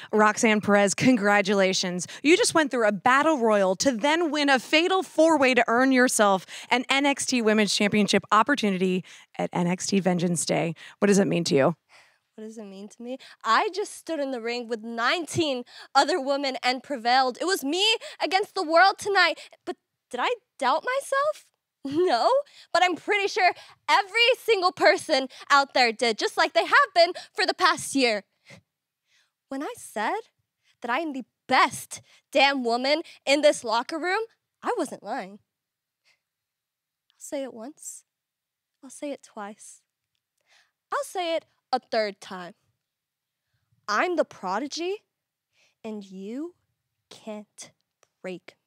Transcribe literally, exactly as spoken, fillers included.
Roxanne Perez, congratulations. You just went through a battle royal to then win a fatal four-way to earn yourself an N X T Women's Championship opportunity at N X T Vengeance Day. What does it mean to you? What does it mean to me? I just stood in the ring with nineteen other women and prevailed. It was me against the world tonight. But did I doubt myself? No, but I'm pretty sure every single person out there did, just like they have been for the past year. When I said that I am the best damn woman in this locker room, I wasn't lying. I'll say it once. I'll say it twice. I'll say it a third time. I'm the prodigy, and you can't break